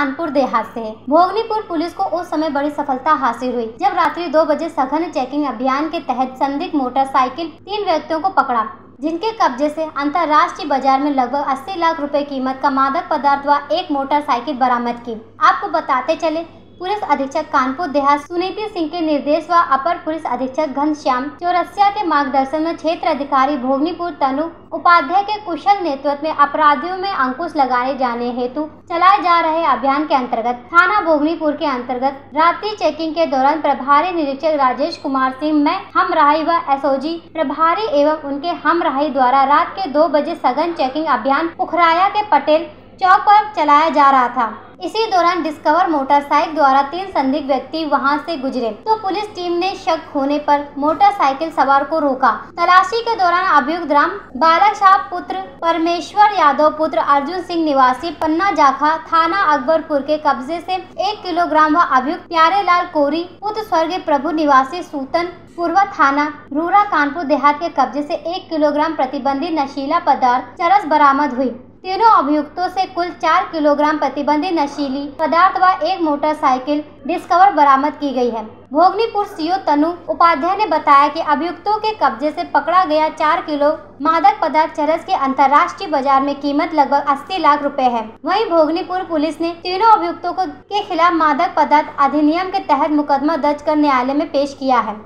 कानपुर देहात से है। भोगनीपुर पुलिस को उस समय बड़ी सफलता हासिल हुई जब रात्रि 2 बजे सघन चेकिंग अभियान के तहत संदिग्ध मोटरसाइकिल 3 व्यक्तियों को पकड़ा, जिनके कब्जे से अंतर्राष्ट्रीय बाजार में लगभग 80 लाख रुपए कीमत का मादक पदार्थ व एक मोटरसाइकिल बरामद की। आपको बताते चले, पुलिस अधीक्षक कानपुर देहात सुनीति सिंह के निर्देश व अपर पुलिस अधीक्षक घनश्याम चौरसिया के मार्गदर्शन में क्षेत्र अधिकारी भोगनीपुर तनु उपाध्याय के कुशल नेतृत्व में अपराधियों में अंकुश लगाए जाने हेतु चलाए जा रहे अभियान के अंतर्गत थाना भोगनीपुर के अंतर्गत रात्रि चेकिंग के दौरान प्रभारी निरीक्षक राजेश कुमार सिंह में हमराही व एसओजी प्रभारी एवं उनके हमराही द्वारा रात के 2 बजे सघन चेकिंग अभियान पुखराया के पटेल चौक पर चलाया जा रहा था। इसी दौरान डिस्कवर मोटरसाइकिल द्वारा 3 संदिग्ध व्यक्ति वहां से गुजरे तो पुलिस टीम ने शक होने पर मोटरसाइकिल सवार को रोका। तलाशी के दौरान अभियुक्त राम बालक शाह पुत्र परमेश्वर यादव पुत्र अर्जुन सिंह निवासी पन्ना जाखा थाना अकबरपुर के कब्जे से 1 किलोग्राम व अभियुक्त प्यारेलाल कोरी पुत्र स्वर्गीय प्रभु निवासी सूतन पूर्वा थाना रूरा कानपुर देहात के कब्जे से 1 किलोग्राम प्रतिबंधित नशीला पदार्थ चरस बरामद हुई। तीनों अभियुक्तों से कुल 4 किलोग्राम प्रतिबंधित नशीली पदार्थ व एक मोटरसाइकिल डिस्कवर बरामद की गई है। भोगनीपुर सीओ तनु उपाध्याय ने बताया कि अभियुक्तों के कब्जे से पकड़ा गया 4 किलो मादक पदार्थ चरस के अंतर्राष्ट्रीय बाजार में कीमत लगभग 80 लाख रुपए है। वहीं भोगनीपुर पुलिस ने तीनों अभियुक्तों के खिलाफ मादक पदार्थ अधिनियम के तहत मुकदमा दर्ज कर न्यायालय में पेश किया है।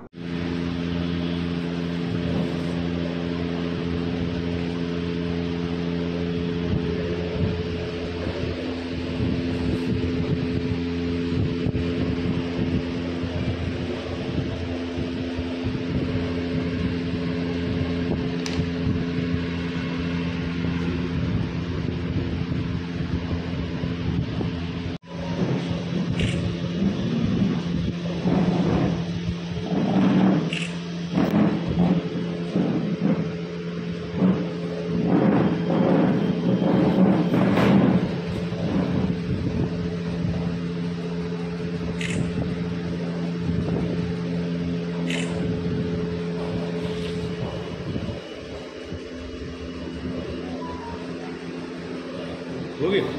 हो गया।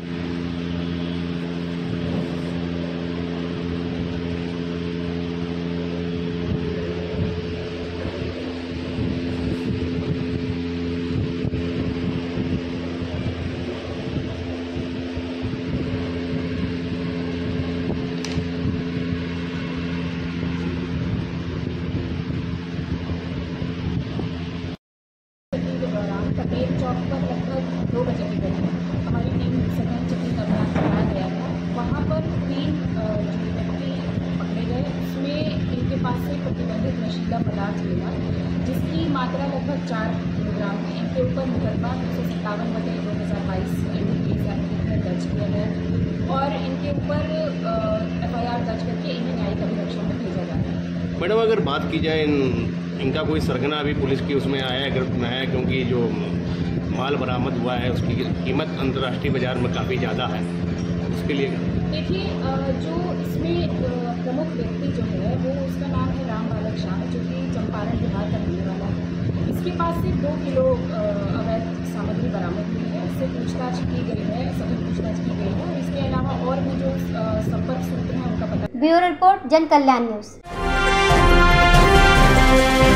पटेल चौक पर लगभग 2 बजे के करीब हमारी टीम सघन चेकिंग अभियान चलाया गया था। वहाँ पर 3 व्यक्ति पकड़े गए। इसमें इनके पास से प्रतिबंधित नशीला पदार्थ मिला जिसकी मात्रा लगभग 4 किलोग्राम थी। इनके ऊपर मुकदमा 257/2022 में दर्ज किया गया और इनके ऊपर FIR दर्ज करके इन्हें न्यायिक अभिरक्षा में भेजा जाता है। मैडम, अगर बात की जाए इनका कोई सरगना अभी पुलिस की उसमें आया है, गिरफ्त में है, क्योंकि जो माल बरामद हुआ है उसकी कीमत अंतर्राष्ट्रीय बाजार में काफ़ी ज़्यादा है, उसके लिए देखिए जो इसमें प्रमुख व्यक्ति जो है वो उसका नाम है राम बालक शाह, जो कि चंपारण बिहार का रहने वाला है। इसके पास से 2 किलो अवैध सामग्री बरामद हुई है। इससे पूछताछ की गई है, सभी पूछताछ की गई है। इसके अलावा और भी जो संपर्क सूत्र हैं उनका पता। ब्यूरो रिपोर्ट, जन कल्याण न्यूज़।